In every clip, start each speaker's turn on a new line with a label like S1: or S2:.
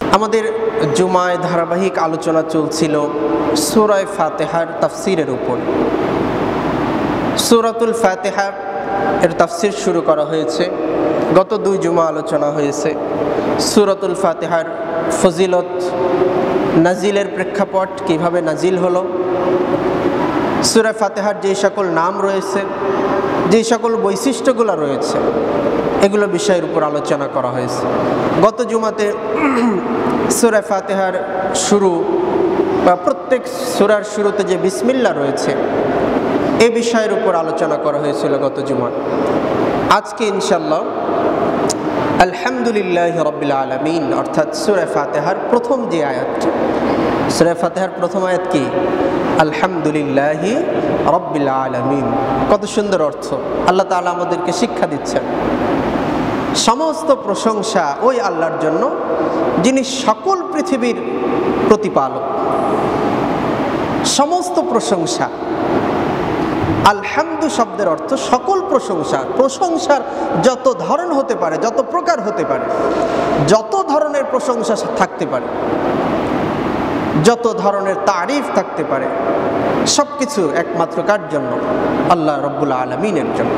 S1: আমাদের জুমায় ধারাবাহিক আলোচনা চলছিল সূরা ফাতিহার তাফসিরের উপর। সূরাতুল ফাতিহা এর তাফসির শুরু করা হয়েছে। গত 2 জুমা আলোচনা হয়েছে সূরাতুল ফাতিহার ফজিলত, নাজিলের প্রেক্ষাপট, কিভাবে নাজিল হলো, সূরা ফাতিহার যে সকল নাম রয়েছে, যে সকল বৈশিষ্ট্যগুলো রয়েছে, এগুলো বিষয়ের উপর আলোচনা করা হয়েছে। গত জুমাতে সূরা ফাতিহার শুরু বা প্রত্যেক সূরার শুরুতে যে বিসমিল্লাহ রয়েছে এই বিষয়ের উপর আলোচনা করা হয়েছিল গত জুমা। আজকে ইনশাআল্লাহ আলহামদুলিল্লাহ রাব্বিল আলামিন অর্থাৎ সূরা ফাতিহার প্রথম যে আয়াত, সূরা ফাতিহার প্রথম আয়াত কি? আলহামদুলিল্লাহ রাব্বিল আলামিন। কত সুন্দর অর্থ! আল্লাহ তাআলা আমাদেরকে শিক্ষা দিচ্ছেন। সমস্ত প্রশংসা ওই আল্লাহর জন্য যিনি সকল পৃথিবীর প্রতিপালক। সমস্ত প্রশংসা, আলহামদু শব্দের অর্থ সকল প্রশংসা। প্রশংসার যত ধরন হতে পারে, যত প্রকার হতে পারে, যত ধরনের প্রশংসা থাকতে পারে, যত ধরনের তারিফ থাকতে পারে, সব কিছু একমাত্র কার জন্য? আল্লাহ রব্বুল আলামিনের জন্য।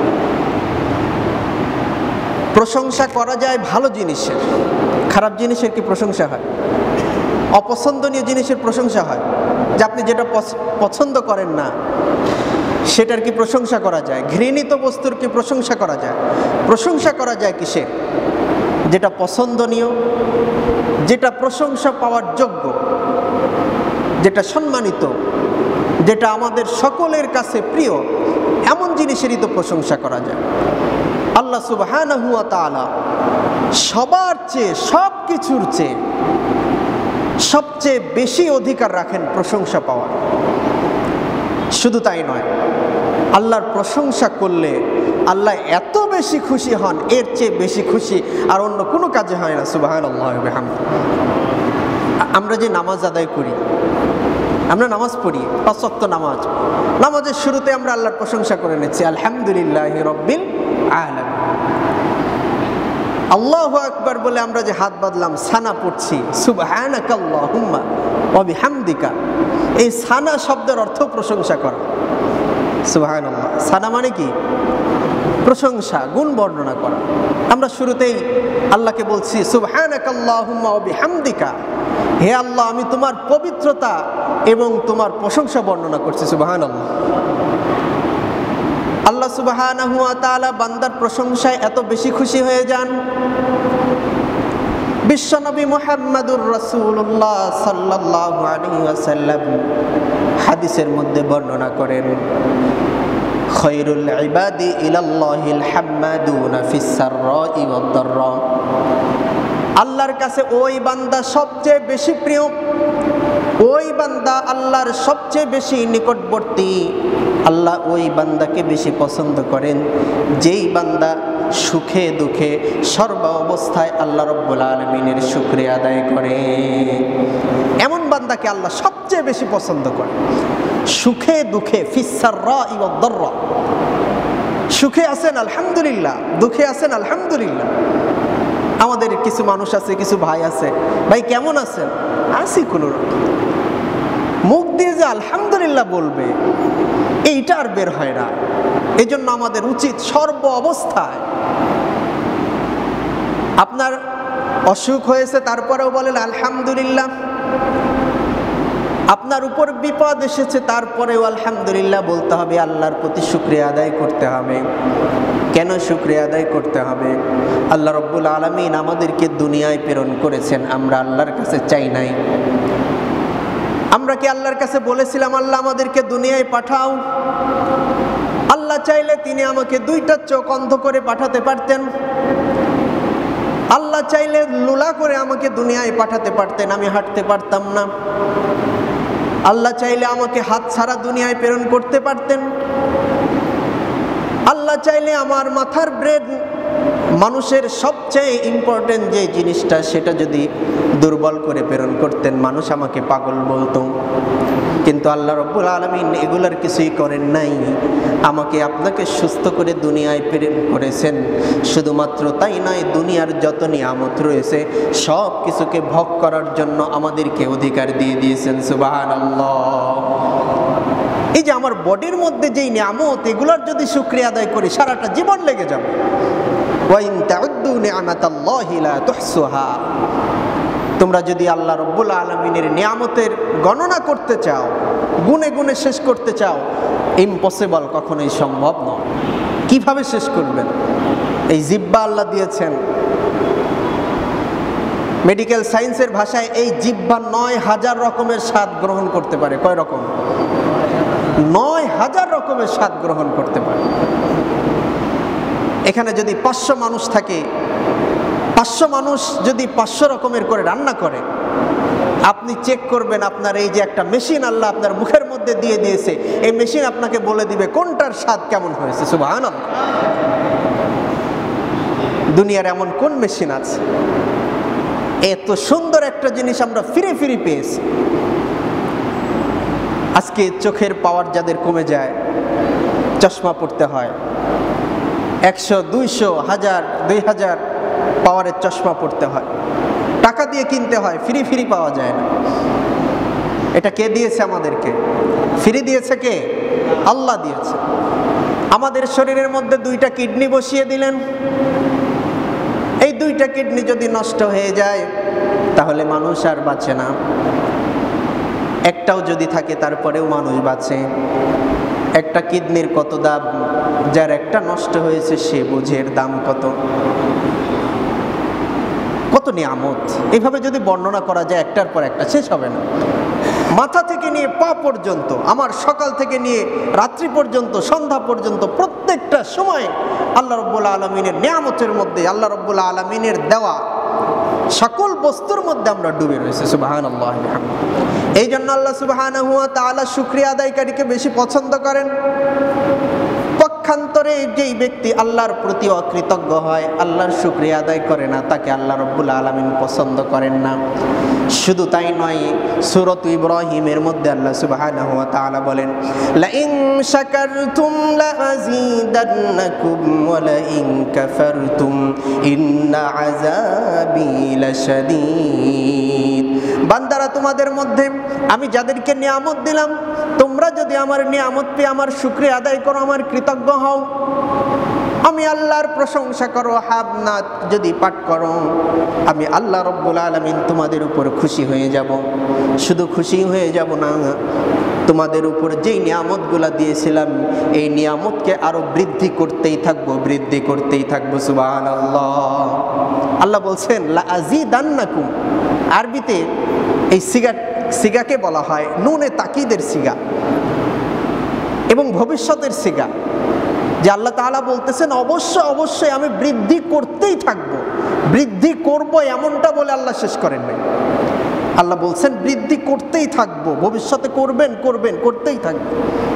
S1: প্রশংসা করা যায় ভালো জিনিসের, খারাপ জিনিসের কি প্রশংসা হয়? অপছন্দনীয় জিনিসের প্রশংসা হয়, যে আপনি যেটা পছন্দ করেন না সেটার কি প্রশংসা করা যায়? ঘৃণিত বস্তুর কি প্রশংসা করা যায়? প্রশংসা করা যায় কিসের? যেটা পছন্দনীয়, যেটা প্রশংসা পাওয়ার যোগ্য, যেটা সম্মানিত, যেটা আমাদের সকলের কাছে প্রিয়, এমন জিনিসেরই তো প্রশংসা করা যায়। আল্লাহ সুবহানাহু ওয়া তাআলা সবার চেয়ে, সব কিছুর চেয়ে সবচেয়ে বেশি অধিকার রাখেন প্রশংসা পাওয়ার। শুধু তাই নয়, আল্লাহর প্রশংসা করলে আল্লাহ এত বেশি খুশি হন, এর চেয়ে বেশি খুশি আর অন্য কোনো কাজে হয় না। সুবহানাল্লাহ ওয়া বিহামদিহি। আমরা যে নামাজ আদায় করি, আমরা নামাজ পড়ি, 5 ওয়াক্ত নামাজ, নামাজের শুরুতে আমরা আল্লাহর প্রশংসা করে নিচ্ছি, আলহামদুলিল্লাহি রাব্বিল আলামিন। আল্লাহু আকবার বলে আমরা যে হাত বাঁধলাম, সানা পড়ছি, সুবহানাকাল্লাহুম্মা ওয়া বিহামদিকা। এই সানা শব্দের অর্থ প্রশংসা করা। সুবহানাল্লাহ, সানা মানে কি? প্রশংসা, গুণ বর্ণনা করা। আমরা শুরুতেই আল্লাহকে বলছি সুবহানাকাল্লাহুম্মা ওয়া বিহামদিকা, হে আল্লাহ আমি তোমার পবিত্রতা এবং তোমার প্রশংসা বর্ণনা করছি। সুবহানাল্লাহ। আল্লাহ সুবহানাহু ওয়া তাআলা বান্দার প্রশংসায় এত বেশি খুশি হয়ে যান, বিশ্বনবী মুহাম্মদুর রাসূলুল্লাহ সাল্লাল্লাহু আলাইহি ওয়াসাল্লাম হাদিসের মধ্যে বর্ণনা করেন, খায়রুল ইবাদি ইলাল্লাহিল হাম্মাদুনা ফিস সাররাই ওয়াদ দাররা। আল্লাহর কাছে ওই বান্দা সবচেয়ে বেশি প্রিয়, ওই বান্দা আল্লাহর সবচেয়ে বেশি নিকটবর্তী। আল্লাহ ওই বান্দাকে বেশি পছন্দ করেন যেই বান্দা সুখে দুঃখে সর্ব অবস্থায় আল্লাহ রব্বুল আলামিনের শুকরিয়া আদায় করে। এমন বান্দাকে আল্লাহ সবচেয়ে বেশি পছন্দ করে। সুখে দুঃখে ফিস সাররাই ওয়াদ দাররা। সুখে আছেন আলহামদুলিল্লাহ, দুঃখে আছেন আলহামদুলিল্লাহ। আমাদের কিছু মানুষ আছে, কিছু ভাই আছে, ভাই কেমন আছেন? আছি কোনোরকম। মুখ দিয়ে যে আলহামদুলিল্লাহ বলবে এইটা আর বের হয় না। এই জন্য আমাদের উচিত সর্ব অবস্থায়, আপনার অসুখ হয়েছে তারপরেও বলেন আলহামদুলিল্লাহ, আপনার উপর বিপদ এসেছে তারপরেও আলহামদুলিল্লাহ বলতে হবে, আল্লাহর প্রতি শুকরিয়া আদায় করতে হবে। কেন শুকরিয়া আদায় করতে হবে? আল্লাহ রব্বুল আলামিন আমাদেরকে দুনিয়ায় প্রেরণ করেছেন, আমরা আল্লাহর কাছে চাই নাই। আমরা কি আল্লাহর কাছে বলেছিলাম আল্লাহ আমাদেরকে দুনিয়ায় পাঠাও? আল্লাহ চাইলে তিনি আমাকে 2টা চোখ অন্ধ করে পাঠাতে পারতেন। আল্লাহ চাইলে লুলা করে আমাকে দুনিয়ায় পাঠাতে পারতেন, আমি হাঁটতে পারতাম না। আল্লাহ চাইলে আমাকে হাত ছাড়া দুনিয়ায় প্রেরণ করতে পারতেন। আল্লাহ চাইলে আমার মাথার ব্রেন মানুষের সবচেয়ে ইম্পর্টেন্ট যে জিনিসটা সেটা যদি দুর্বল করে প্রেরণ করতেন, মানুষ আমাকে পাগল বলতো। কিন্তু আল্লাহ রাব্বুল আলামিন এগুলার কিছুই করেন নাই। আমাকে আপনাকে সুস্থ করে দুনিয়ায় প্রেরণ করেছেন। শুধুমাত্র তাই নয়, দুনিয়ার যত নিয়ামত রয়েছে সব কিছুকে ভোগ করার জন্য আমাদেরকে অধিকার দিয়ে দিয়েছেন। সুবহানাল্লাহ। এই যে আমার বডির মধ্যে যেই নিয়ামত, এগুলার যদি শুকরিয়া আদায় করি সারাটা জীবন লেগে যাবে। ওয়া ইন তাউদ্দু নি'মাতাল্লাহি লা তুহসুহা। তোমরা যদি আল্লাহ রাব্বুল আলামিনের নিয়ামতের গণনা করতে চাও, গুনে গুনে শেষ করতে চাও, ইম্পসিবল, কখনোই সম্ভব নয়। কিভাবে শেষ করবেন? এই জিহ্বা আল্লাহ দিয়েছেন। মেডিকেল সায়েন্সের ভাষায় এই জিহ্বা ৯,০০০ রকমের স্বাদ গ্রহণ করতে পারে। কয় রকম? ৯,০০০ রকমের স্বাদ গ্রহণ করতে পারে। এখানে যদি ৫০০ মানুষ থাকে, ৫০০ মানুষ যদি ৫০০ রকমের করে রান্না করে, আপনি চেক করবেন আপনার এই যে একটা মেশিন আল্লাহ আপনার মুখের মধ্যে দিয়ে দিয়েছে, এই মেশিন আপনাকে বলে দিবে কোনটার স্বাদ কেমন হয়েছে। সুবহানাল্লাহ। দুনিয়ার এমন কোন মেশিন আছে? এত সুন্দর একটা জিনিস আমরা ফিরে ফিরে পেয়েছি। আজকে চোখের পাওয়ার যাদের কমে যায়, চশমা পড়তে হয়, ১০০, ২০০, ১০০০, ২০০০ পাওয়ারের চশমা পড়তে হয়, টাকা দিয়ে কিনতে হয়, ফ্রি ফ্রি পাওয়া যায় না। এটা কে দিয়েছে আমাদেরকে? ফ্রি দিয়েছে কে? আল্লাহ দিয়েছে। আমাদের শরীরের মধ্যে 2টা কিডনি বসিয়ে দিলেন। এই 2টা কিডনি যদি নষ্ট হয়ে যায় তাহলে মানুষ আর বাঁচে না। একটাও যদি থাকে তারপরেও মানুষ বাঁচে। একটা কিডনির কত দাম, যার একটা নষ্ট হয়েছে সে বুঝে এর দাম কত। কত নিয়ামত! এইভাবে যদি বর্ণনা করা যায় একটার পর একটা, শেষ হবে না। মাথা থেকে নিয়ে পা পর্যন্ত, আমার সকাল থেকে নিয়ে রাত্রি পর্যন্ত, সন্ধ্যা পর্যন্ত, প্রত্যেকটা সময় আল্লাহ রাব্বুল আলামিনের নিয়ামতের মধ্যে, আল্লাহ রাব্বুল আলামিনের দেওয়া সকল বস্তুর মধ্যে আমরা ডুবে রয়েছে। সুবহানাল্লাহ। এই জন্য আল্লাহ সুবহানাহু ওয়া তাআলা শুকরিয়া আদায়কারীকে বেশি পছন্দ করেন। পক্ষান্তরে যেই ব্যক্তি আল্লাহর প্রতি অকৃতজ্ঞ হয়, আল্লাহর শুকরিয়া আদায় করে না, তাকে আল্লাহ রাব্বুল আলামিন পছন্দ করেন না। শুধু তাই নয়, সূরা ইব্রাহিমের মধ্যে আল্লাহ সুবহানাহু ওয়া তাআলা বলেন, লা ইন শাকারতুম লা আযীদান্নাকুম ওয়া লা ইন কাফারতুম ইন্না আযাবি লাশাদীদ। বান্দারা, তোমাদের মধ্যে আমি যাদেরকে নিয়ামত দিলাম, তোমরা যদি আমার নিয়ামত পেয়ে আমার শুকরিয়া আদায় করো, আমার কৃতজ্ঞ হও, আমি আল্লাহর প্রশংসা করো, হামনাত যদি পাঠ করো, আমি আল্লাহ রাব্বুল আলামিন তোমাদের উপর খুশি হয়ে যাব। শুধু খুশি হয়ে যাব না, তোমাদের উপর যেই নিয়ামতগুলা দিয়েছিলাম এই নিয়ামতকে আরো বৃদ্ধি করতেই থাকবো, বৃদ্ধি করতেই থাকবো। সুবহানাল্লাহ। আল্লাহ বলছেন লা আযীদান্নাকুম। আরবিতে এই সিগাকে বলা হয় নুনে তাকিদের সিগা এবং ভবিষ্যতের সিগা, যে আল্লাহ তাআলা বলতেছেন অবশ্যই আমি বৃদ্ধি করতেই থাকবো, বৃদ্ধি করব, এমনটা বলে আল্লাহ শেষ করেন নাই। আল্লাহ বলছেন বৃদ্ধি করতেই থাকবো, ভবিষ্যতে করবেন, করতেই থাকবে।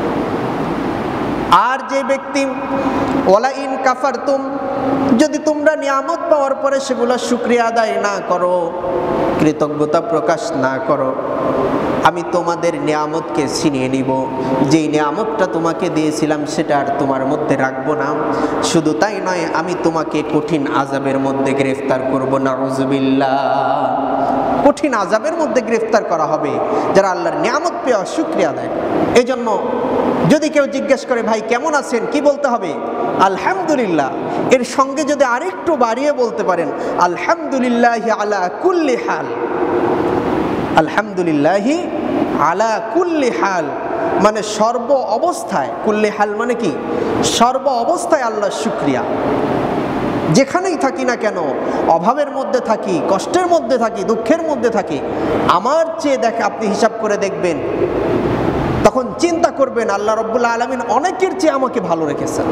S1: আর যে ব্যক্তি ওয়ালা ইন কাফারতুম, যদি তোমরা নিয়ামত পাওয়ার পরে সেগুলো শুকরিয়া আদায় না করো, কৃতজ্ঞতা প্রকাশ না করো, আমি তোমাদের নিয়ামতকে ছিনিয়ে নিব। যেই নিয়ামতটা তোমাকে দিয়েছিলাম সেটা আর তোমার মধ্যে রাখবো না। শুধু তাই নয়, আমি তোমাকে কঠিন আযাবের মধ্যে গ্রেফতার করব। নাউযুবিল্লাহ। কঠিন আযাবের মধ্যে গ্রেফতার করা হবে যারা আল্লাহর নিয়ামত পেয়ে শুকরিয়া দেয়। এই জন্য যদি কেউ জিজ্ঞেস করে ভাই কেমন আছেন, কি বলতে হবে? আলহামদুলিল্লাহ। এর সঙ্গে যদি আরেকটু বাড়িয়ে বলতে পারেন আলহামদুলিল্লাহি আলা কুল্লি হাল। আলহামদুলিল্লাহি আলা কুল্লি হাল মানে সর্ব অবস্থায়। কুল্লি হাল মানে কি? সর্ব অবস্থায় আল্লাহর শুকরিয়া। যেখানেই থাকি না কেন, অভাবের মধ্যে থাকি, কষ্টের মধ্যে থাকি, দুঃখের মধ্যে থাকি, আমার চেয়ে দেখে আপনি হিসাব করে দেখবেন, তখন চিন্তা করবেন আল্লাহ রাব্বুল আলামিন অনেকের চেয়ে আমাকে ভালো রেখেছেন।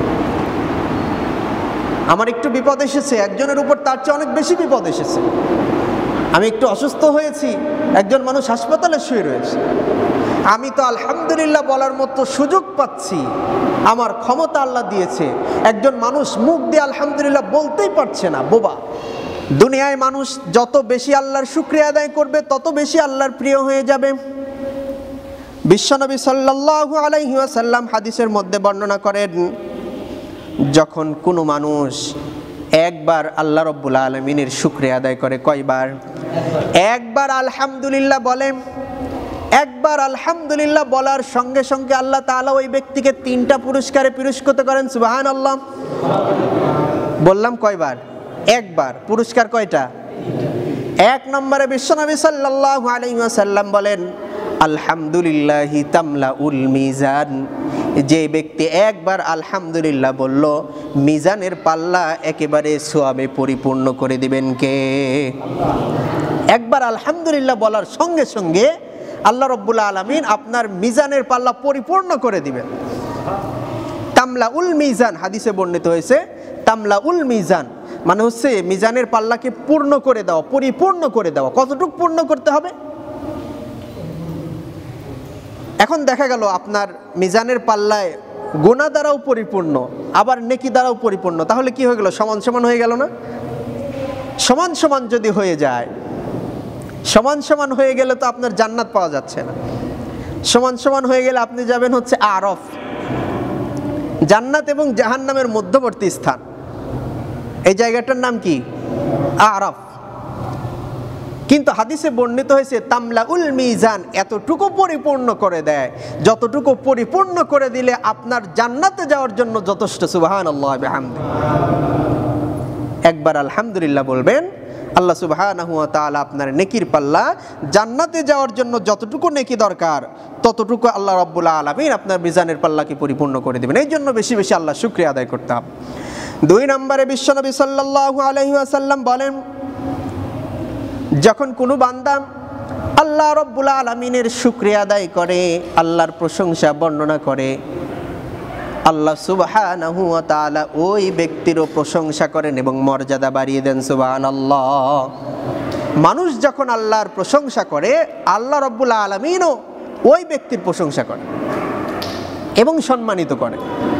S1: আমার একটু বিপদ এসেছে, একজনের উপর তার চেয়ে অনেক বেশি বিপদ এসেছে। আমি একটু অসুস্থ হয়েছি, একজন মানুষ হাসপাতালে শুয়ে রয়েছে। আমি তো আলহামদুলিল্লাহ বলার মতো সুযোগ পাচ্ছি, আমার ক্ষমতা আল্লাহ দিয়েছে। একজন মানুষ মুখ দিয়ে আলহামদুলিল্লাহ বলতেই পারছে না, বোবা। দুনিয়ায় মানুষ যত বেশি আল্লাহর শুকরিয়া আদায় করবে তত বেশি আল্লাহর প্রিয় হয়ে যাবে। বিশ্বনবী সাল্লাল্লাহু আলাইহি ওয়াসাল্লাম হাদিসের মধ্যে বর্ণনা করেন, যখন কোনো মানুষ একবার আল্লাহ রাব্বুল আলামিনের শুকরিয়া আদায় করে, কয়বার? একবার আলহামদুলিল্লাহ বলে, একবার আলহামদুলিল্লাহ বলার সঙ্গে সঙ্গে আল্লাহ তাআলা ওই ব্যক্তিকে 3টা পুরস্কারে পুরস্কৃত করেন। সুবহানাল্লাহ। বললাম কয়বার? একবার। পুরস্কার কয়টা? 1 নম্বরে বিশ্বনবী সাল্লাল্লাহু আলাইহি ওয়াসাল্লাম বলেন, আলহামদুলিল্লাহি তামলাউল মিজান। যে ব্যক্তি একবার আলহামদুলিল্লাহ বলল, মিজানের পাল্লা একেবারে সওয়াবে পরিপূর্ণ করে দিবেন কে? একবার আলহামদুলিল্লাহ বলার সঙ্গে সঙ্গে আল্লাহ রাব্বুল আলামিন আপনার মিজানের পাল্লা পরিপূর্ণ করে দিবেন। তামলাউল মিজান, হাদিসে বর্ণিত হয়েছে তামলাউল মিজান মানে হচ্ছে মিজানের পাল্লাকে পূর্ণ করে দেওয়া, পরিপূর্ণ করে দেওয়া। কতটুকু পূর্ণ করতে হবে? এখন দেখা গেল আপনার মিজানের পাল্লায় গুনাহ দ্বারাও পরিপূর্ণ, আবার নেকি দ্বারাও পরিপূর্ণ, তাহলে কি হয়ে গেল? সমান সমান হয়ে গেল না? সমান সমান যদি হয়ে যায়, সমান সমান হয়ে গেলে তো আপনার জান্নাত পাওয়া যাচ্ছে না। সমান সমান হয়ে গেলে আপনি যাবেন হচ্ছে আরফ, জান্নাত এবং জাহান্নামের মধ্যবর্তী স্থান। এই জায়গাটার নাম কি? আরফ। কিন্তু হাদিসে বর্ণিত হয়েছে তামলাউল মিজান, এতটুকু পরিপূর্ণ করে দেয় যতটুকু পরিপূর্ণ করে দিলে আপনার জান্নাতে যাওয়ার জন্য যথেষ্ট। সুবহানাল্লাহ বিহামদি। একবার আলহামদুলিল্লাহ বলবেন, আল্লাহ সুবহানাহু ওয়া তাআলা আপনার নেকির পাল্লা জান্নাতে যাওয়ার জন্য যতটুকু নেকি দরকার ততটুকু আল্লাহ রাব্বুল আলামিন আপনার মিজানের পাল্লাকে পরিপূর্ণ করে দিবেন। এই জন্য বেশি বেশি আল্লাহ শুকরিয়া আদায় করতে হবে। 2 নম্বরে বিশ্বনবী সাল্লাল্লাহু আলাইহি ওয়াসাল্লাম বলেন, যখন কোনো বান্দা আল্লাহ রাব্বুল আলামিনের শুকরিয়া আদায় করে, আল্লাহর প্রশংসা বর্ণনা করে, আল্লাহ সুবহানাহু ওয়া তাআলা ওই ব্যক্তিরও প্রশংসা করেন এবং মর্যাদা বাড়িয়ে দেন। সুবহানাল্লাহ। মানুষ যখন আল্লাহর প্রশংসা করে, আল্লাহ রাব্বুল আলামিনও ওই ব্যক্তির প্রশংসা করে এবং সম্মানিত করে।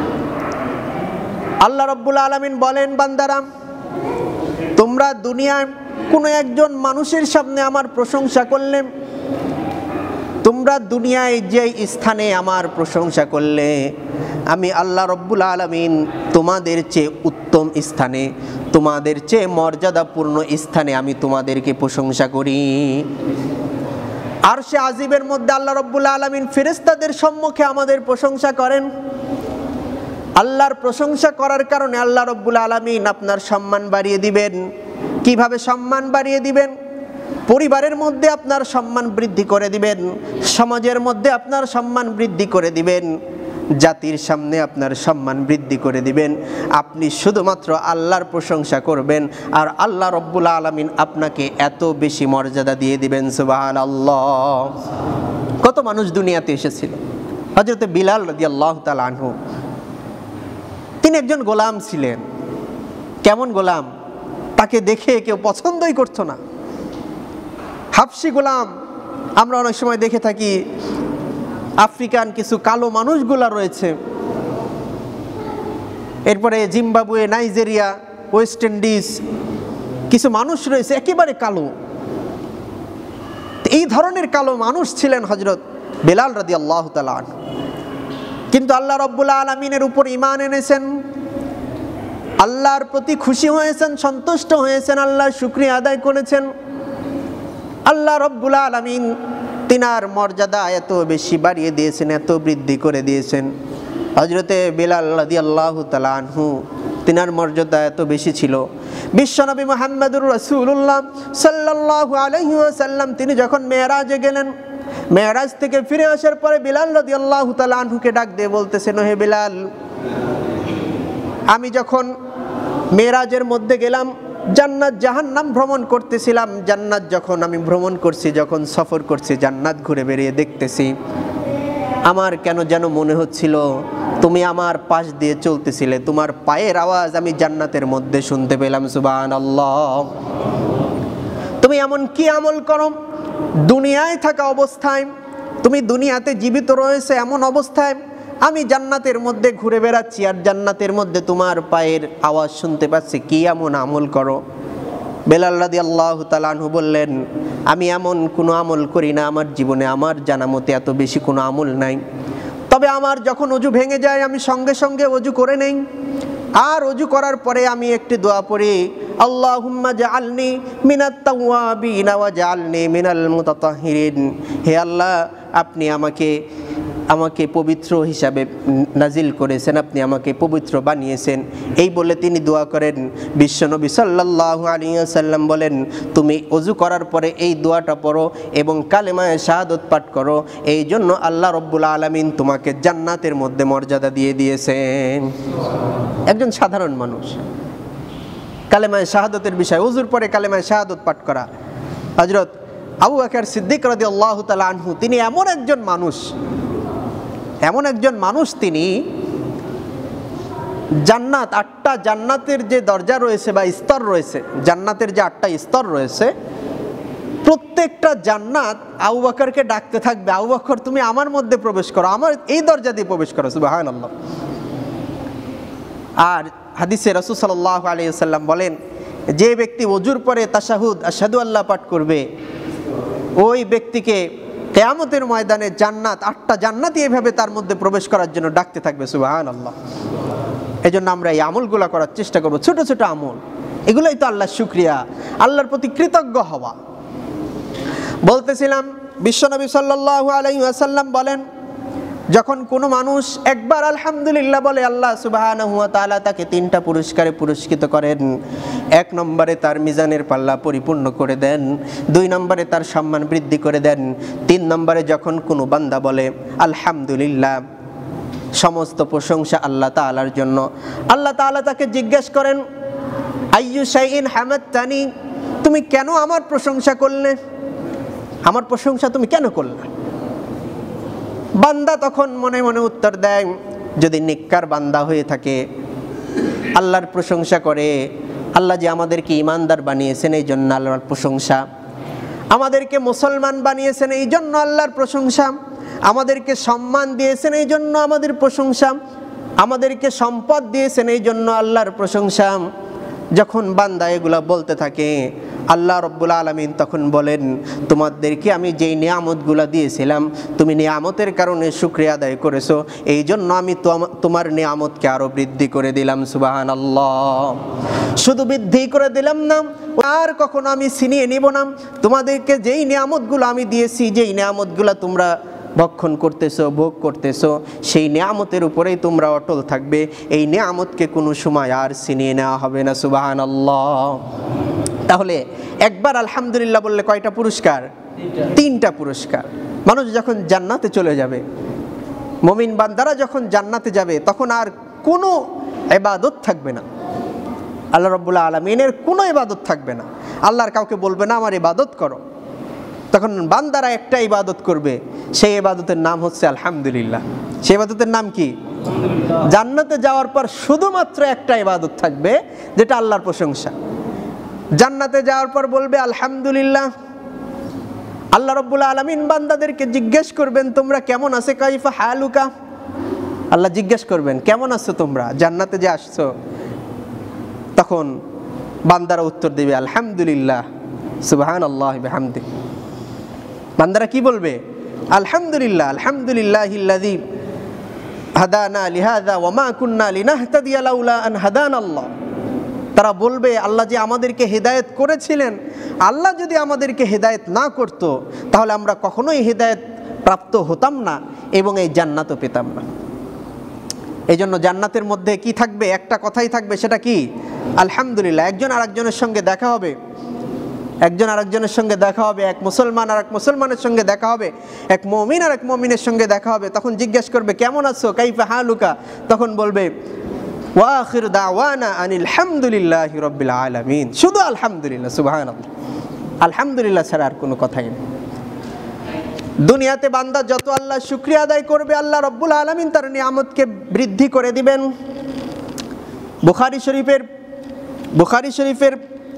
S1: আল্লাহ রাব্বুল আলামিন বলেন, বান্দারা তোমরা দুনিয়ায় কোনো একজন মানুষের সামনে আমার প্রশংসা করলে, তোমরা দুনিয়ায় যে স্থানে আমার প্রশংসা করলে, আমি আল্লাহ রাব্বুল আলামিন তোমাদের চেয়ে উত্তম স্থানে, তোমাদের চেয়ে মর্যাদাপূর্ণ স্থানে আমি তোমাদেরকে প্রশংসা করি। আরশে আজিমের মধ্যে আল্লাহ রাব্বুল আলামিন ফেরেশতাদের সম্মুখে আমাদের প্রশংসা করেন। আল্লাহর প্রশংসা করার কারণে আল্লাহ রাব্বুল আলামিন আপনার সম্মান বাড়িয়ে দিবেন। কিভাবে সম্মান বাড়িয়ে দিবেন? পরিবারের মধ্যে আপনার সম্মান বৃদ্ধি করে দিবেন, সমাজের মধ্যে আপনার সম্মান বৃদ্ধি করে দিবেন, জাতির সামনে আপনার সম্মান বৃদ্ধি করে দিবেন। আপনি শুধুমাত্র আল্লাহর প্রশংসা করবেন আর আল্লাহ রাব্বুল আলামিন আপনাকে এত বেশি মর্যাদা দিয়ে দিবেন। সুবহানাল্লাহ। কত মানুষ দুনিয়াতে এসেছিল। হযরত বিলাল রাদিয়াল্লাহু তাআলা আনহু, তিনি একজন গোলাম ছিলেন। কেমন গোলাম? তাকে দেখে কেউ পছন্দই করতো না। হাবশি গোলাম। আমরা অনেক সময় দেখে থাকি আফ্রিকান কিছু কালো মানুষগুলা রয়েছে, এরপরে জিম্বাবুয়ে, নাইজেরিয়া, ওয়েস্ট ইন্ডিজ কিছু মানুষ রয়েছে একেবারে কালো। এই ধরনের কালো মানুষ ছিলেন হযরত বিলাল রাদিয়াল্লাহু তাআলা আনহু। কিন্তু আল্লাহ রাব্বুল আলামিনের উপর ঈমান এনেছেন, আল্লাহর প্রতি খুশি হয়েছেন, সন্তুষ্ট হয়েছেন, আল্লাহর শুকরিয়া আদায় করেছেন। আল্লাহ রাব্বুল আলামিন তিনার মর্যাদা এত বেশি বাড়িয়ে দিয়েছেন, এত বৃদ্ধি করে দিয়েছেন। হযরতে বিলাল রাদিয়াল্লাহু তাআলা আনহু, তিনার মর্যাদা এত বেশি ছিল, বিশ্বনবী মুহাম্মদুর রাসূলুল্লাহ সাল্লাল্লাহু আলাইহি ওয়াসাল্লাম তিনি যখন মেরাজে গেলেন, মেরাজ থেকে ফিরে আসার পরে বিলাল রাদিয়াল্লাহু তাআলা আনহুকে ডাক দিয়ে বলতেছেন, হে বিলাল, আমি যখন মেরাজের মধ্যে গেলাম, জান্নাত জাহান্নাম ভ্রমণ করতেছিলাম, জান্নাত যখন আমি ভ্রমণ করছি, যখন সফর করছি, জান্নাত ঘুরে বেরিয়ে দেখতেছি, আমার কেন যেন মনে হচ্ছিল তুমি আমার পাশ দিয়ে চলতেছিলে, তোমার পায়ের আওয়াজ আমি জান্নাতের মধ্যে শুনতে পেলাম। সুবহানাল্লাহ। তুমি এমন কি আমল করো দুনিয়ায় থাকা অবস্থায়, তুমি দুনিয়াতে জীবিত রয়েছে এমন অবস্থায় আমি জান্নাতের মধ্যে ঘুরে বেড়াচ্ছি আর জান্নাতের মধ্যে তোমার পায়ের আওয়াজ শুনতে পাচ্ছি, কি এমন আমল করো? বেলাল রাদিয়াল্লাহু তাআলা আনহু বললেন, আমি এমন কোনো আমল করি না, আমার জীবনে আমার জানা মতে এত বেশি কোনো আমল নাই। তবে আমার যখন ওযু ভেঙে যায় আমি সঙ্গে সঙ্গে ওযু করে নেই, আর ওযু করার পরে আমি একটি দোয়া পড়ি, আল্লাহুম্মা জাআলনি মিনাত তাওয়াবিন ওয়া জাআলনি মিনাল মুতাতাহহিরিন। হে আল্লাহ, আপনি আমাকে পবিত্র হিসাবে নাজিল করেছেন, আপনি আমাকে পবিত্র বানিয়েছেন। এই বলে তিনি দোয়া করেন। বিশ্বনবী সাল্লাল্লাহু আলাইহি ওয়াসাল্লাম বলেন, তুমি ওযু করার পরে এই দোয়াটা পড়ো এবং কালেমায়ে শাহাদাত পাঠ করো, এই জন্য আল্লাহ রাব্বুল আলামিন তোমাকে জান্নাতের মধ্যে মর্যাদা দিয়ে দিয়েছেন। একজন সাধারণ মানুষ কালেমায়ে শাহাদাতের বিষয়, ওযুর পরে কালেমায়ে শাহাদাত পাঠ করা। হযরত আবু বকর সিদ্দিক রাদিয়াল্লাহু তাআলা আনহু, তিনি এমন একজন মানুষ, তিনি জান্নাত, 8টা জান্নাতের যে দরজা রয়েছে বা স্তর রয়েছে, জান্নাতের যে 8টা স্তর রয়েছে, প্রত্যেকটা জান্নাত আবু বকরকে ডাকতে থাকবে, আবু বকর তুমি আমার মধ্যে প্রবেশ করো, আমার এই দরজা দিয়ে প্রবেশ করো। সুবহানাল্লাহ। আর হাদিসে রাসূল সাল্লাল্লাহু আলাইহি ওয়াসাল্লাম বলেন, যে ব্যক্তি ওযুর পরে তাশাহুদ আশহাদু আল্লাহ পাঠ করবে, ওই ব্যক্তিকে কিয়ামতের ময়দানে জান্নাত, 8টা জান্নাতই এভাবে তার মধ্যে প্রবেশ করার জন্য ডাকতে থাকবে। সুবহানাল্লাহ। এজন্য আমরা এই আমলগুলো করার চেষ্টা করব, ছোট ছোট আমল, এগুলোই তো আল্লাহর শুকরিয়া, আল্লাহর প্রতি কৃতজ্ঞ হওয়া। বলতেছিলাম, বিশ্বনবী সাল্লাল্লাহু আলাইহি ওয়াসাল্লাম বলেন, যখন কোনো মানুষ একবার আলহামদুলিল্লাহ বলে, আল্লাহ সুবহানাহু ওয়া তাআলা তাকে 3টা পুরস্কারে পুরস্কৃত করেন। 1 নম্বরে তার মিজানের পাল্লা পরিপূর্ণ করে দেন, 2 নম্বরে তার সম্মান বৃদ্ধি করে দেন, 3 নম্বরে যখন কোনো বান্দা বলে আলহামদুলিল্লাহ, সমস্ত প্রশংসা আল্লাহ তাআলার জন্য, আল্লাহ তাআলা তাকে জিজ্ঞেস করেন, আইয়ু শাইইন হামাদতানি, তুমি কেন আমার প্রশংসা করলে? আমার প্রশংসা তুমি কেন করলে? বান্দা তখন মনে মনে উত্তর দেয়, যদি নেককার বান্দা হয়ে থাকে, আল্লাহর প্রশংসা করে, আল্লাহ যে আমাদেরকে ঈমানদার বানিয়েছেন এই জন্য আল্লাহর প্রশংসা, আমাদেরকে মুসলমান বানিয়েছেন এই জন্য আল্লাহর প্রশংসা, আমাদেরকে সম্মান দিয়েছেন এই জন্য আমাদের প্রশংসা, আমাদেরকে সম্পদ দিয়েছেন এই জন্য আল্লাহর প্রশংসা। যখন বান্দা এগুলা বলতে থাকে, আল্লাহ রাব্বুল আলামিন তখন বলেন, তোমাদেরকে আমি যেই নিয়ামতগুলো দিয়েছিলাম, তুমি নিয়ামতের কারণে শুকরিয়া আদায় করেছো, এই জন্য আমি তোমার নিয়ামতকে আরো বৃদ্ধি করে দিলাম। সুবহানাল্লাহ। শুধু বৃদ্ধি করে দিলাম না, আর কখনো আমি ছিনিয়ে নিব না। তোমাদেরকে যেই নিয়ামতগুলো আমি দিয়েছি, যেই নিয়ামতগুলো তোমরা ভক্ষণ করতেছো, ভোগ করতেছো, সেই নিয়ামতের উপরেই তোমরা অটল থাকবে, এই নিয়ামতকে কোনো সময় আর ছিনিয়ে নেওয়া হবে না। সুবহানাল্লাহ। তাহলে একবার আলহামদুলিল্লাহ বললে কয়টা পুরস্কার? 3টা পুরস্কার। মানুষ যখন জান্নাতে চলে যাবে, মুমিন বান্দারা যখন জান্নাতে যাবে, তখন আর কোনো ইবাদত থাকবে না, আল্লাহ রাব্বুল আলামিনের কোনো ইবাদত থাকবে না। আল্লাহর কাউকে বলবে না আমার ইবাদত করো, তখন বান্দারা একটা ইবাদত করবে, সেই ইবাদতের নাম হচ্ছে আলহামদুলিল্লাহ। সেই ইবাদতের নাম কি? জান্নাতে যাওয়ার পর শুধুমাত্র একটা ইবাদত থাকবে, যেটা আল্লাহর প্রশংসা। জান্নাতে যাওয়ার পর বলবে আলহামদুলিল্লাহ। আল্লাহ রাব্বুল আলামিন বান্দাদেরকে জিজ্ঞেস করবেন, তোমরা কেমন আছো? কাইফা হালুকা, আল্লাহ জিজ্ঞেস করবেন কেমন আছো তোমরা, জান্নাতে যে আসছো। তখন বান্দারা উত্তর দেবে আলহামদুলিল্লাহ, সুবহানাল্লাহি বিহামদিহি। বান্দারা কি বলবে? আলহামদুলিল্লাহ, আলহামদুলিল্লাহিল্লাযী হাদানা লিহাযা ওয়া মা কুন্না লিনাহতাদিয়া লাউলা আন হাদানাল্লাহ। তারা বলবে আল্লাহ যে আমাদেরকে হেদায়েত করেছিলেন, আল্লাহ যদি আমাদেরকে হেদায়েত না করতো তাহলে আমরা কখনোই হেদায়েত প্রাপ্ত হতাম না এবং এই জান্নাতও পেতাম না। এই জন্য জান্নাতের মধ্যে কি থাকবে? একটা কথাই থাকবে, সেটা কি? আলহামদুলিল্লাহ। একজন আরেকজনের সঙ্গে দেখা হবে, একজন আরেকজনের সঙ্গে দেখা হবে, এক মুসলমান আর এক মুসলমানের সঙ্গে দেখা হবে, এক মুমিন আর এক মুমিনের সঙ্গে দেখা হবে। তখন জিজ্ঞেস করবে কেমন আছো, কাইফা হালুকা। তখন বলবে ওয়া আখির দাওয়ানা আনিল হামদুলিল্লাহি রাব্বিল আলামিন। শুধু আলহামদুলিল্লাহ, সুবহানাল্লাহ। আলহামদুলিল্লাহ ছাড়া আর কোনো কথাই নেই। দুনিয়াতে বান্দা যত আল্লাহ শুকরিয়া আদায় করবে, আল্লাহ রাব্বুল আলামিন তার নিয়ামতকে বৃদ্ধি করে দিবেন। বুখারী শরীফের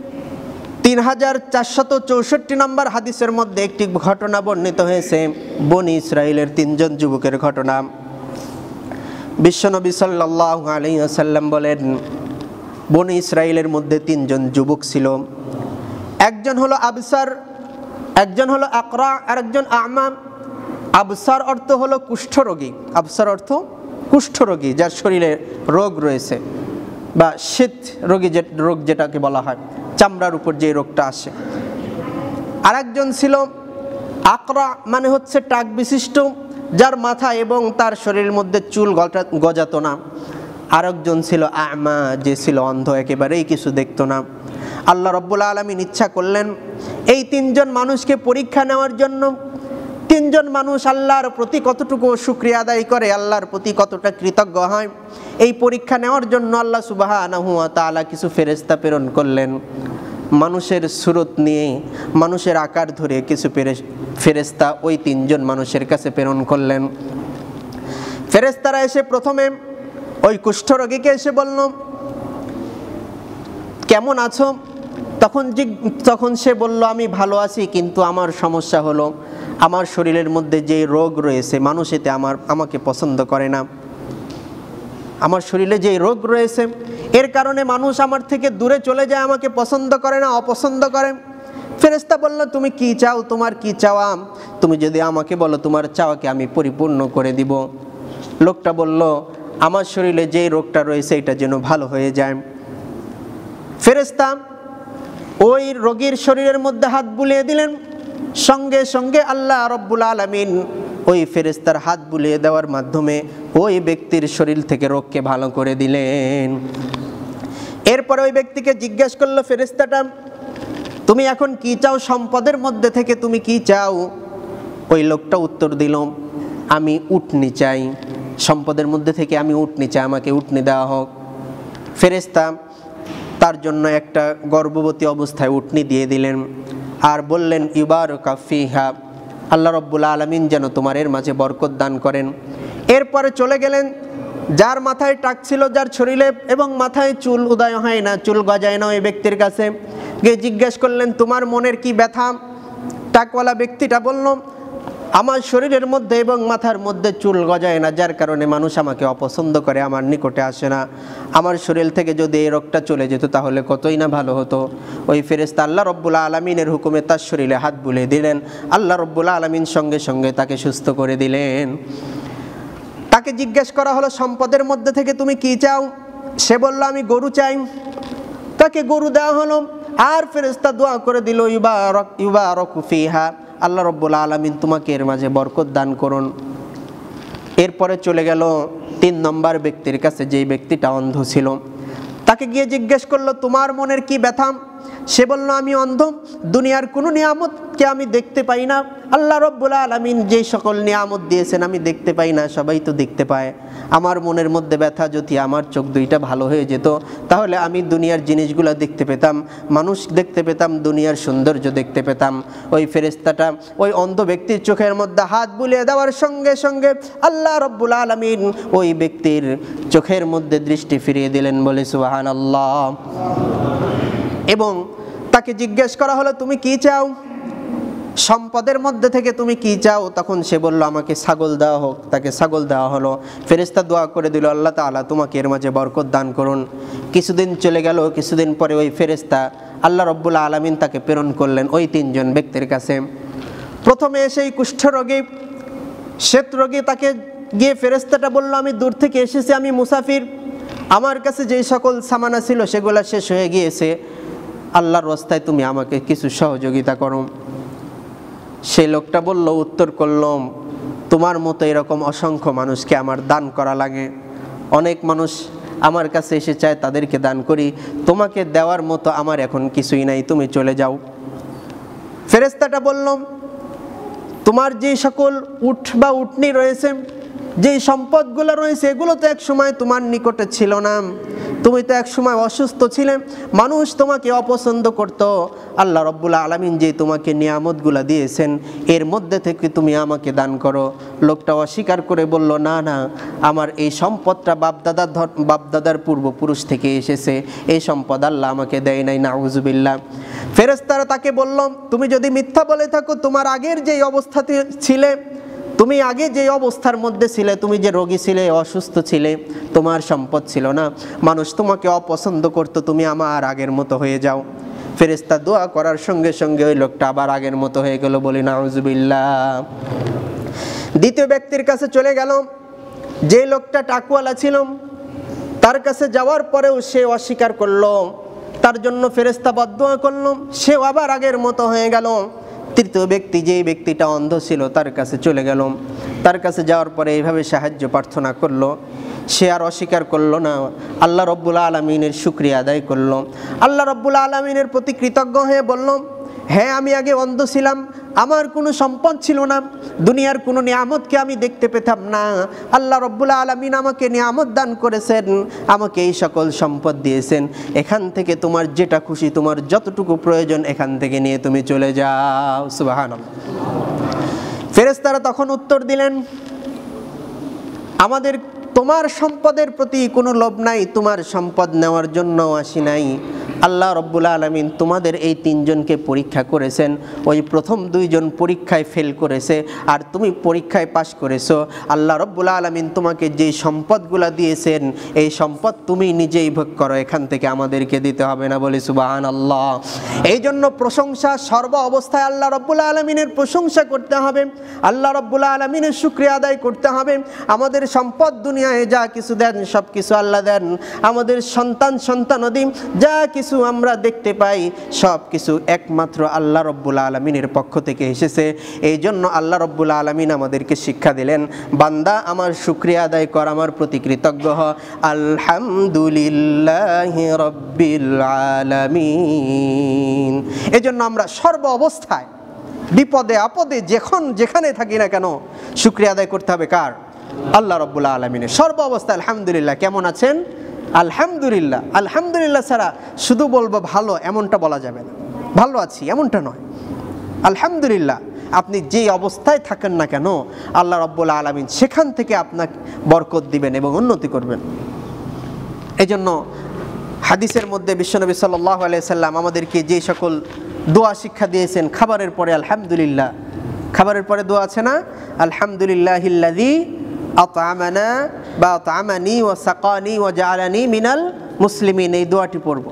S1: 3464 নম্বর হাদিসের মধ্যে একটি ঘটনা বর্ণিত হয়েছে, বনি ইসরাইলের 3 জন যুবকের ঘটনা। বিশ্বনবী সাল্লাল্লাহু আলাইহি ওয়াসাল্লাম বলেন, বনি ইসরাইলের মধ্যে 3 জন যুবক ছিল। একজন হলো আবসার, একজন হলো আকরা, আর একজন আমা। আবসার অর্থ হলো কুষ্ঠরোগী, আবসার অর্থ কুষ্ঠরোগী, যার শরীরে রোগ রয়েছে, বা শীত রোগী, যে রোগ যেটাকে বলা হয়, চামড়ার উপর যে রোগটা আসে। আর একজন ছিল আকরা, মানে হচ্ছে টাক বিশিষ্ট, যার মাথা এবং তার শরীরের মধ্যে চুল গজাতো না। আরেকজন ছিল আমা, যে ছিল অন্ধ, একেবারেই কিছু দেখতো না। আল্লাহ রাব্বুল আলামিন ইচ্ছা করলেন এই 3 জন মানুষকে পরীক্ষা নেওয়ার জন্য। 3 জন মানুষ আল্লাহর প্রতি কতটুকু শুকরিয়া আদায় করে, আল্লাহর প্রতি কতটা কৃতজ্ঞ হয়, এই পরীক্ষা নেওয়ার জন্য আল্লাহ সুবহানাহু ওয়া তাআলা কিছু ফেরেশতা প্রেরণ করলেন। মানুষের সুরত নিয়ে, মানুষের আকার ধরে কিছু ফেরেশতা ওই 3 জন মানুষের কাছে প্রেরণ করলেন। ফেরেশতারা এসে প্রথমে ওই কুষ্ঠরোগীকে এসে বলল, কেমন আছো? তখন সে বলল, আমি ভালো আছি, কিন্তু আমার সমস্যা হলো আমার শরীরের মধ্যে যে রোগ রয়েছে, মানুষ এতে আমাকে পছন্দ করে না। আমার শরীরে যে রোগ রয়েছে, এর কারণে মানুষ আমার থেকে দূরে চলে যায়, আমাকে পছন্দ করে না, অপছন্দ করে। ফেরেশতা বলল, তুমি কি চাও? তোমার কি চাওয়া? তুমি যদি আমাকে বলো তোমার চাওয়াকে আমি পরিপূর্ণ করে দিব। লোকটা বলল, আমার শরীরে যে রোগটা রয়েছে এটা যেন ভালো হয়ে যায়। ফেরেশতা ওই রোগীর শরীরের মধ্যে হাত বুলিয়ে দিলেন। সঙ্গে সঙ্গে আল্লাহ রাব্বুল আলামিন ওই ফেরেশতার হাত বুলিয়ে দেওয়ার মাধ্যমে ওই ব্যক্তির শরীর থেকে রোগকে ভালো করে দিলেন। এরপরে ওই ব্যক্তিকে জিজ্ঞেস করলো ফেরেশতাটা, তুমি এখন কি চাও? সম্পদের মধ্যে থেকে তুমি কি চাও? ওই লোকটা উত্তর দিল, আমি উটনি চাই, সম্পদের মধ্যে থেকে আমি উটনি চাই, আমাকে উটনি দেওয়া হোক। ফেরেশতা তার জন্য একটা গর্ভবতী অবস্থায় উটনি দিয়ে দিলেন, আর বললেন, ইউবারকা ফিহা, আল্লাহ রাব্বুল আলামিন যেন তোমার এর মাঝে বরকত দান করেন। এরপরে চলে গেলেন যার মাথায় টাক ছিল, যার শরীরে এবং মাথায় চুল উদয় হয় না, চুল গজায় না, ওই ব্যক্তির কাছে গিয়ে জিজ্ঞেস করলেন, তোমার মনের কি ব্যথা? টাকওয়ালা ব্যক্তিটা বলল, আমার শরীরের মধ্যে এবং মাথার মধ্যে চুল গজায় না, যার কারণে মানুষ আমাকে অপছন্দ করে, আমার নিকটে আসে না। আমার শরীর থেকে যদি এই রোগটা চলে যেত তাহলে কতই না ভালো হতো। ওই ফেরেশতা আল্লাহ রাব্বুল আলামিনের হুকুমে তার শরীরে হাত বুলিয়ে দিলেন। আল্লাহ রাব্বুল আলামিন সঙ্গে সঙ্গে তাকে সুস্থ করে দিলেন। তাকে জিজ্ঞেস করা হলো, সম্পদের মধ্যে থেকে তুমি কি চাও? সে বলল, আমি গরু চাই। তাকে গরু দেওয়া হলো। আর ফেরেশতা দোয়া করে দিল, ইউবারাকু ফিহা, আল্লাহ রাব্বুল আলামিন তোমাকে এর মাঝে বরকত দান করুন। এরপরে চলে গেল 3 নম্বর ব্যক্তির কাছে, যেই ব্যক্তিটা অন্ধ ছিল। তাকে গিয়ে জিজ্ঞেস করলো, তোমার মনের কি ব্যথা? সে বলল, আমি অন্ধ, দুনিয়ার কোনো নিয়ামতকে আমি দেখতে পাই না। আল্লাহ রাব্বুল আলামিন যে সকল নিয়ামত দিয়েছেন আমি দেখতে পাই না, সবাই তো দেখতে পায়। আমার মনের মধ্যে ব্যথা, যদি আমার চোখ দুইটা ভালো হয়ে যেত তাহলে আমি দুনিয়ার জিনিসগুলো দেখতে পেতাম, মানুষ দেখতে পেতাম, দুনিয়ার সৌন্দর্য দেখতে পেতাম। ওই ফেরেশতাটা ওই অন্ধ ব্যক্তির চোখের মধ্যে হাত বুলিয়ে দেওয়ার সঙ্গে সঙ্গে আল্লাহ রাব্বুল আলামিন ওই ব্যক্তির চোখের মধ্যে দৃষ্টি ফিরিয়ে দিলেন, বলে সুবহানাল্লাহ। এবং তাকে জিজ্ঞেস করা হলো, তুমি কি চাও? সম্পদের মধ্যে থেকে তুমি কি চাও? তখন সে বলল, আমাকে ছাগল দেওয়া হোক। তাকে ছাগল দেওয়া হলো। ফেরেশতা দোয়া করে দিল, আল্লাহ তাআলা তোমাকে এর মাঝে বরকত দান করুন। কিছুদিন চলে গেল। কিছুদিন পরে ওই ফেরেশতা আল্লাহ রাব্বুল আলামিন তাকে প্রেরণ করলেন ওই 3 জন ব্যক্তির কাছে। প্রথমে সেই কুষ্ঠরোগী, শ্বেত রোগী, তাকে গিয়ে ফেরেশতাটা বলল, আমি দূর থেকে এসেছি, আমি মুসাফির, আমার কাছে যেই সকল সামানা ছিল সেগুলো শেষ হয়ে গিয়েছে, আল্লাহর রাস্তায় তুমি আমাকে কিছু সহযোগিতা করো। সেই লোকটা বলল, উত্তর করলাম, তোমার মতো এরকম অসংখ্য মানুষকে আমার দান করা লাগে। অনেক মানুষ আমার কাছে এসে চায়, তাদেরকে দান করি, তোমাকে দেওয়ার মতো আমার এখন কিছুই নাই, তুমি চলে যাও। ফেরেশতাটা বলল, তোমার যে সকল উট বা উটনি রয়েছে, যেই সম্পদগুলো রয়েছে, এগুলো তো এক সময় তোমার নিকটে ছিল না, তুমি তো এক সময় অসুস্থ ছিলে, মানুষ তোমাকে অপছন্দ করত। আল্লাহ রাব্বুল আলামিন যে তোমাকে নিয়ামতগুলো দিয়েছেন এর মধ্যে থেকে তুমি আমাকে দান করো। লোকটা অস্বীকার করে বলল, না না, আমার এই সম্পদটা বাপদাদার পূর্বপুরুষ থেকে এসেছে, এই সম্পদ আল্লাহ আমাকে দেয় নাই, নাউজুবিল্লাহ। ফেরেশতারা তাকে বলল, তুমি যদি মিথ্যা বলে থাকো, তোমার আগের যেই অবস্থাতে ছিলে তুমি আগে যে অবস্থার মধ্যে ছিলে, তুমি যে রোগী ছিলে, অসুস্থ ছিলে, তোমার সম্পদ ছিল না, মানুষ তোমাকে অপছন্দ করতো, তুমি আমার আগের মতো হয়ে যাও। ফেরেশতা দোয়া করার সঙ্গে সঙ্গে ওই লোকটা আবার আগের মতো হয়ে গেল, বলি নাউজুবিল্লাহ। দ্বিতীয় ব্যক্তির কাছে চলে গেল, যে লোকটা টাকওয়ালা ছিল, তার কাছে যাওয়ার পরেও সে অস্বীকার করলো, তার জন্য ফেরেশতা বদদোয়া করলো, সেও আবার আগের মতো হয়ে গেল। তৃতীয় ব্যক্তি, যেই ব্যক্তিটা অন্ধ ছিল, তার কাছে চলে গেল, তার কাছে যাওয়ার পরে এইভাবে সাহায্য প্রার্থনা করলো, সে আর অস্বীকার করলো না, আল্লাহ রব্বুল আলামিনের শুকরিয়া আদায় করলো, আল্লাহ রব্বুল আলামিনের প্রতি কৃতজ্ঞ হয়ে বলল, হ্যাঁ আমি আগে অন্ধ ছিলাম, আমার কোনো সম্পদ ছিল না, দুনিয়ার কোনো নিয়ামতকে আমি দেখতে পেতাম না, আল্লাহ রব্বুল আলামিন আমাকে নিয়ামত দান করেছেন, আমাকে এই সকল সম্পদ দিয়েছেন, এখান থেকে তোমার যেটা খুশি, তোমার যতটুকু প্রয়োজন এখান থেকে নিয়ে তুমি চলে যাও। সুবহানাল্লাহ। ফেরেশতারা তখন উত্তর দিলেন, আমাদের তোমার সম্পদের প্রতি কোনো লোভ নাই, তোমার সম্পদ নেওয়ার জন্য আসি নাই। আল্লাহ রব্বুল আলামিন তোমাদের এই তিনজনকে পরীক্ষা করেছেন, ওই প্রথম দুইজন পরীক্ষায় ফেল করেছে আর তুমি পরীক্ষায় পাশ করেছো। আল্লাহ রব্বুল আলামিন তোমাকে যেই সম্পদগুলো দিয়েছেন এই সম্পদ তুমি নিজেই ভোগ করো, এখান থেকে আমাদেরকে দিতে হবে না, বলি সুবহানাল্লাহ। এই জন্য প্রশংসা সর্ব অবস্থায় আল্লাহ রব্বুল আলামিনের প্রশংসা করতে হবে, আল্লাহ রব্বুল আলামিনের শুকরিয়া আদায় করতে হবে। আমাদের সম্পদ দুনিয়ায় যা কিছু দেন সব কিছু আল্লাহ দেন, আমাদের সন্তানাদি যা কিছু আমরা দেখতে পাই সব কিছু একমাত্র আল্লাহ রব্বুল আলামিনের পক্ষ থেকে এসেছে। এই জন্য আল্লাহ রব্বুল আলামিন আমাদেরকে শিক্ষা দিলেন, বান্দা আমার শুকরিয়া আদায় কর, আমার প্রতি কৃতজ্ঞ হ। আলহামদুলিল্লাহি রাব্বিল আলামিন। এই জন্য আমরা সর্ব অবস্থায়, বিপদে আপদে, যেখানে থাকি না কেন, শুকরিয়া আদায় করতে হবে কার? আল্লাহ রব্বুল আলামিনের। সর্ব অবস্থায় আলহামদুলিল্লাহ। কেমন আছেন? আলহামদুলিল্লাহ। আলহামদুলিল্লাহ ছাড়া শুধু বলবো ভালো এমনটা বলা যাবে না, ভালো আছি এমনটা নয়। আলহামদুলিল্লাহ, আপনি যে অবস্থায় থাকেন না কেন আল্লাহ রব্বুল আলামিন সেখান থেকে আপনাকে বরকত দিবেন এবং উন্নতি করবেন। এই জন্য হাদিসের মধ্যে বিশ্বনবী সাল্লাল্লাহু আলাইহি সাল্লাম আমাদেরকে যে সকল দোয়া শিক্ষা দিয়েছেন, খাবারের পরে আলহামদুলিল্লাহ, খাবারের পরে দোয়া আছে না, আলহামদুলিল্লাহিল্লাযী আতআমানা বা আতআমানি ওয়া সাকানি ওয়া জাআলানি মিনাল মুসলিমিন, এই দোয়াটি পড়ব।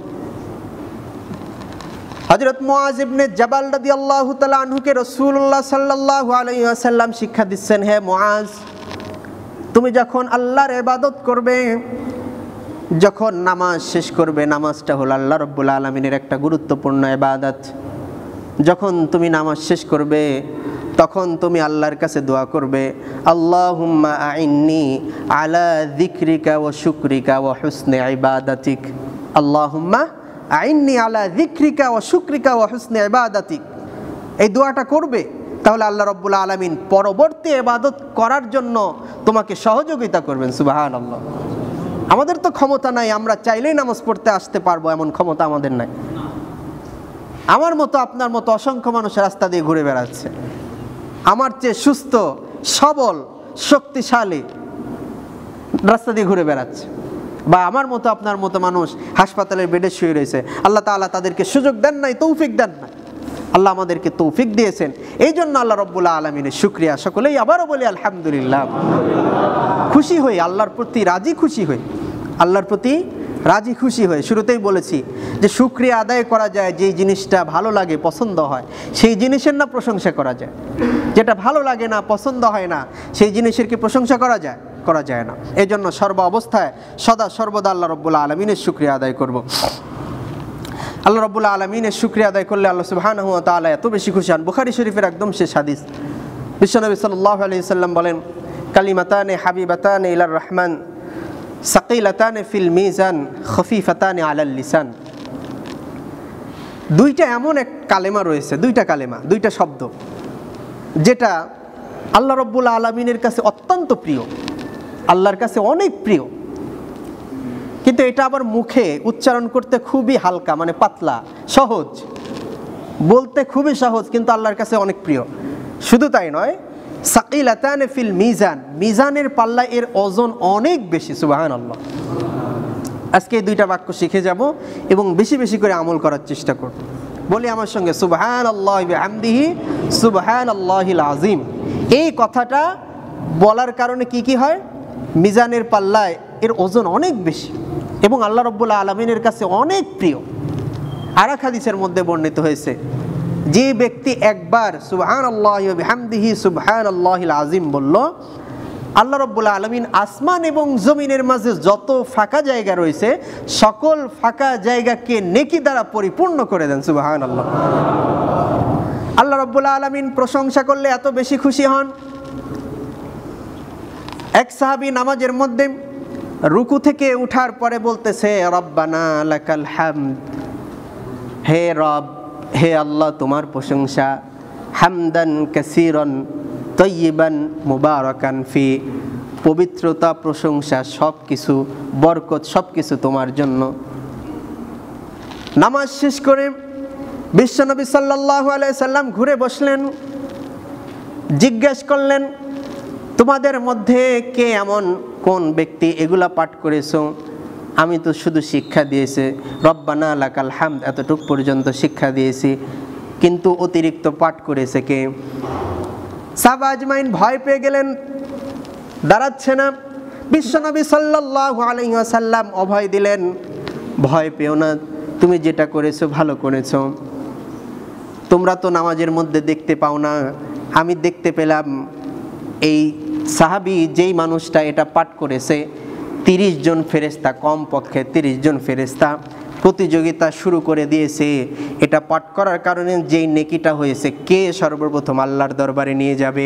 S1: হযরত মুআজ ইবনে জাবাল রাদিয়াল্লাহু তাআলা আনহুকে রাসূলুল্লাহ সাল্লাল্লাহু আলাইহি ওয়াসাল্লাম শিক্ষা দিচ্ছেন, হে মুআজ, তুমি যখন আল্লাহর ইবাদত করবে, যখন নামাজ শেষ করবে, নামাজটা হলো আল্লাহ রাব্বুল আলামিনের একটা গুরুত্বপূর্ণ ইবাদত। যখন তুমি নামাজ শেষ করবে তখন তুমি আল্লাহর কাছে দোয়া করবে, আল্লাহুম্মা আইন্নি আলা যিকরিকা ওয়া শুকরিকা ওয়া হুসনি ইবাদাতিক। আল্লাহুম্মা আইন্নি আলা যিকরিকা ওয়া শুকরিকা ওয়া হুসনি ইবাদাতিক। এই দোয়াটা করবে, তাহলে আল্লাহ রাব্বুল আলামিন পরবর্তী ইবাদত করার জন্য তোমাকে সহযোগিতা করবেন। সুবহানাল্লাহ। আমাদের তো ক্ষমতা নাই, আমরা চাইলেই নামাজ পড়তে আসতে পারবো এমন ক্ষমতা আমাদের নাই। আমার মতো আপনার মতো অসংখ্য মানুষ রাস্তা দিয়ে ঘুরে বেড়াচ্ছে, আমার চেয়ে সুস্থ সবল শক্তিশালী রাস্তা দিয়ে ঘুরে বেড়াচ্ছে, বা আমার মতো আপনার মতো মানুষ হাসপাতালের বেডে শুয়ে রয়েছে। আল্লাহ তাআলা তাদেরকে সুযোগ দেন নাই, তৌফিক দেন নাই, আল্লাহ আমাদেরকে তৌফিক দিয়েছেন। এই জন্য আল্লাহ রাব্বুল আলামিনের শুকরিয়া। সকলেই আবারও বলি আলহামদুলিল্লাহ। খুশি হই, আল্লাহর প্রতি রাজি খুশি হই, আল্লাহর প্রতি রাজি খুশি হয়ে। শুরুতেই বলেছি যে শুকরিয়া আদায় করা যায় যেই জিনিসটা ভালো লাগে, পছন্দ হয়, সেই জিনিসের না প্রশংসা করা যায়। যেটা ভালো লাগে না, পছন্দ হয় না, সেই জিনিসের কি প্রশংসা করা যায়? করা যায় না। এই জন্য সর্ব অবস্থায় সদা সর্বদা আল্লাহ রাব্বুল আলামিনের শুকরিয়া আদায় করব। আল্লাহ রাব্বুল আলামিনের শুকরিয়া আদায় করলে আল্লাহ সুবহানাহু ওয়া তাআলা এত বেশি খুশি হন। বুখারী শরীফের একদম শেষ হাদিস, বিশ্বনবী সাল্লাল্লাহু আলাইহি সাল্লাম বলেন, কালিমাতানে হাবিবাতানে ইলার রহমান সাকিলাতানে ফিল মিজান খফিফাতানে আলাল লিসান। দুইটা এমন এক কালেমা রয়েছে, দুইটা কালেমা, দুইটা শব্দ যেটা আল্লাহ রাব্বুল আলামিনের কাছে অত্যন্ত প্রিয়, আল্লাহর কাছে অনেক প্রিয়, কিন্তু এটা আবার মুখে উচ্চারণ করতে খুবই হালকা, মানে পাতলা, সহজ, বলতে খুবই সহজ, কিন্তু আল্লাহর কাছে অনেক প্রিয়। শুধু তাই নয়, সাকিলাতানে ফিল মিজান, মিজানের পাল্লা এর ওজন অনেক বেশি। সুবহানাল্লাহ। আজকে এই দুইটা বাক্য শিখে যাব এবং বেশি বেশি করে আমল করার চেষ্টা করব। বলি আমার সঙ্গে, সুবহানাল্লাহি বিহামদিহি সুবহানাল্লাহিল আযীম। এই কথাটা বলার কারণে কি কি হয়? মিজানের পাল্লায় এর ওজন অনেক বেশি এবং আল্লাহ রাব্বুল আলামিনের কাছে অনেক প্রিয়। আর এক হাদিসের মধ্যে বর্ণিত হয়েছে, যে ব্যক্তি একবার সুবহানাল্লাহি ওয়া বিহামদিহি সুবহানাল্লাহিল আযীম বলল, আল্লাহ রাব্বুল আলামিন আসমান এবং জমিনের মাঝে যত ফাঁকা জায়গা রয়েছে সকল ফাঁকা জায়গাকে নেকি দ্বারা পরিপূর্ণ করে দেন। সুবহানাল্লাহ। আল্লাহ রাব্বুল আলামিন প্রশংসা করলে এত বেশি খুশি হন। এক সাহাবী নামাজের মধ্যে রুকু থেকে উঠার পরে বলতেছে, রব্বানা লাকাল হামদ, হে রব, হে আল্লাহ তোমার প্রশংসা, হামদান কাসীরান তয়্যিবান মুবারাকান ফি, পবিত্রতা প্রশংসা সব কিছু, বরকত সব কিছু তোমার জন্য। নামাজ শেষ করে বিশ্বনবী সাল্লাল্লাহু আলাইহি সাল্লাম ঘুরে বসলেন, জিজ্ঞেস করলেন, তোমাদের মধ্যে কে এমন কোন ব্যক্তি এগুলা পাঠ করেছো? আমি তো শুধু শিক্ষা দিয়েছি, রব্বানা লাকাল হামদ এতটুক পর্যন্ত শিক্ষা দিয়েছি, কিন্তু অতিরিক্ত পাঠ করেছে কে? সাহাবা আজমাইন ভয় পেয়ে গেলেন, দাঁড়াচ্ছে না। বিশ্বনবী সাল্লাল্লাহু আলাইহি ওয়াসাল্লাম অভয় দিলেন, ভয় পেও না, তুমি যেটা করেছো ভালো করেছো। তোমরা তো নামাজের মধ্যে দেখতে পাও না, আমি দেখতে পেলাম এই সাহাবী যেই মানুষটা এটা পাঠ করেছে 30 জন ফেরেশতা, কমপক্ষে 30 জন ফেরেশতা প্রতিযোগিতা শুরু করে দিয়েছে। এটা পাঠ করার কারণে যেই নেকিটা হয়েছে, কে সর্বপ্রথম আল্লাহর দরবারে নিয়ে যাবে?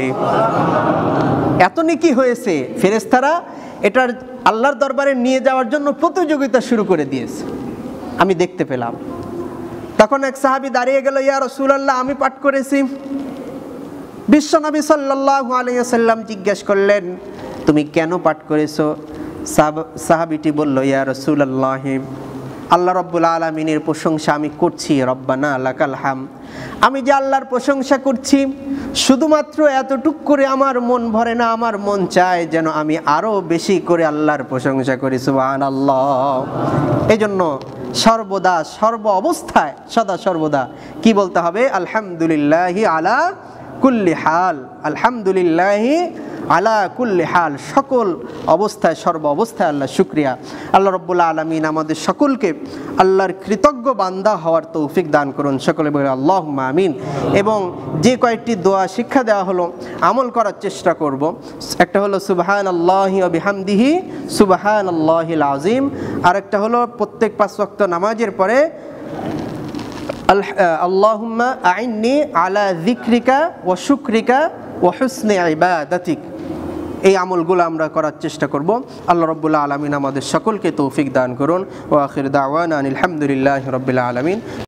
S1: এত নেকি হয়েছে, ফেরেশতারা এটার আল্লাহর দরবারে নিয়ে যাওয়ার জন্য প্রতিযোগিতা শুরু করে দিয়েছে, আমি দেখতে পেলাম। তখন এক সাহাবী দাঁড়িয়ে গেল, ইয়া রাসূলুল্লাহ আমি পাঠ করেছি। বিশ্বনবী সাল্লাল্লাহু আলাইহি ওয়াসাল্লাম জিজ্ঞেস করলেন, তুমি কেন পাঠ করেছো? সাহাবীটি বলল, ইয়া রাসূলুল্লাহ আল্লাহ রাব্বুল আলামিনের প্রশংসা আমি করছি, রব্বানা লাকাল হামদ, আমি যে আল্লাহর প্রশংসা করছি শুধুমাত্র এতটুক করে আমার মন ভরে না, আমার মন চায় যেন আমি আরো বেশি করে আল্লাহর প্রশংসা করি। সুবহানাল্লাহ। এজন্য সর্বদা সর্ব অবস্থায় সদা সর্বদা কি বলতে হবে? আলহামদুলিল্লাহি আলা কুল্লি হাল, আলহামদুলিল্লাহি আলা কুল্লি হাল, সকল অবস্থায় সর্ব অবস্থায় আল্লাহ শুকরিয়া। আল্লাহ রাব্বুল আলামিন আমাদের সকলকে আল্লাহর কৃতজ্ঞ বান্দা হওয়ার তৌফিক দান করুন। সকলে বলে আল্লাহুম্মা আমিন। এবং যে কয়েকটি দোয়া শিক্ষা দেওয়া হলো আমল করার চেষ্টা করব। একটা হলো সুবহানাল্লাহি ওয়া বিহামদিহি সুবহানাল্লাহিল আযীম, আর একটা হলো প্রত্যেক 5 ওয়াক্ত নামাজের পরে আল্লাহুম্মা আইন্নি আলা যিকরিকা ওয়া শুকরিকা ওয়া হুসনি ইবাদাতিক। এই আমলগুলো আমরা করার চেষ্টা করব। আল্লাহ রাব্বুল আলামিন আমাদের সকলকে তৌফিক দান করুন। ওয়া আখির দাওয়ানা আলহামদুলিল্লাহি রাব্বিল আলামিন।